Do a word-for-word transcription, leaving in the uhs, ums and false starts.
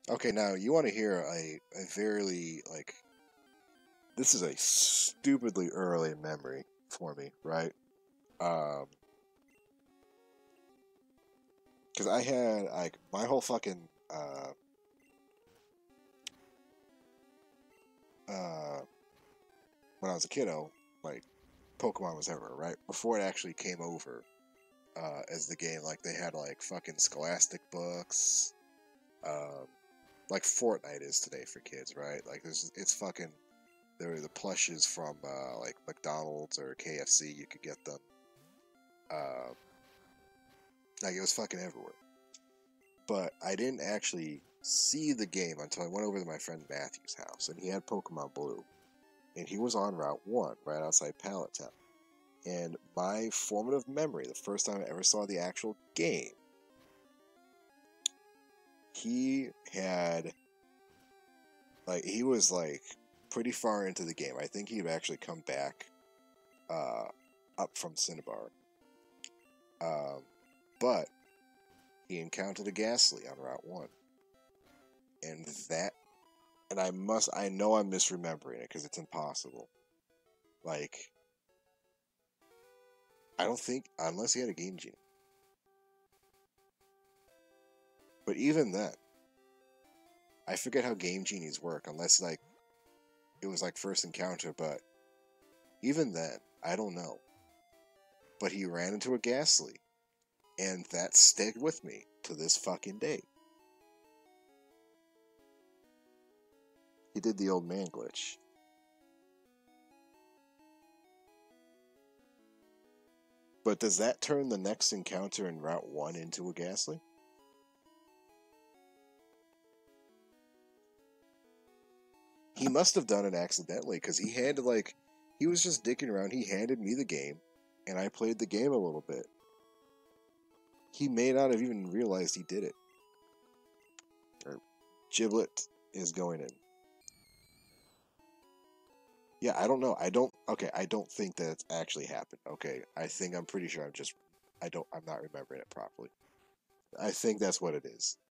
Okay, now you want to hear a, a very, like, this is a stupidly early memory for me, right? Um, because I had, like, my whole fucking, uh, uh, when I was a kiddo, like, Pokemon was everywhere, right? Before it actually came over, uh, as the game, like, they had, like, fucking Scholastic books, um, like Fortnite is today for kids, right? Like, there's, it's fucking, there were the plushes from, uh, like, McDonald's or K F C, you could get them. Uh, like, it was fucking everywhere. But I didn't actually see the game until I went over to my friend Matthew's house, and he had Pokemon Blue, and he was on Route One, right outside Pallet Town. And my formative memory, the first time I ever saw the actual game, he had like he was like pretty far into the game. I think he'd actually come back uh, up from Cinnabar, um, but he encountered a Ghastly on Route One, and that and I must I know I'm misremembering it because it's impossible. Like, I don't think unless he had a Game Genie. But even then, I forget how Game Genies work unless like it was like first encounter, but even then, I don't know. But he ran into a Ghastly, and that stayed with me to this fucking day. He did the old man glitch. But does that turn the next encounter in Route one into a Ghastly? He must have done it accidentally because he handed like he was just dicking around. He handed me the game, and I played the game a little bit. He may not have even realized he did it. Or Giblet is going in. Yeah, I don't know. I don't. Okay, I don't think that it's actually happened. Okay, I think I'm pretty sure I'm just. I don't. I'm not remembering it properly. I think that's what it is.